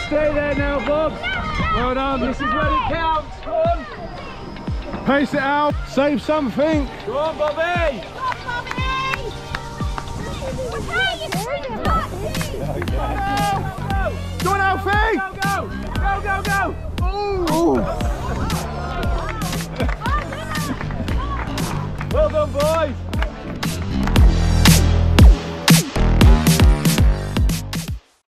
Stay there now, Bob. Well done. This is when it counts. Go on. Pace it out. Save something. Go on, Bobby. Go on, Alfie. Go. Ooh. Well done, boys.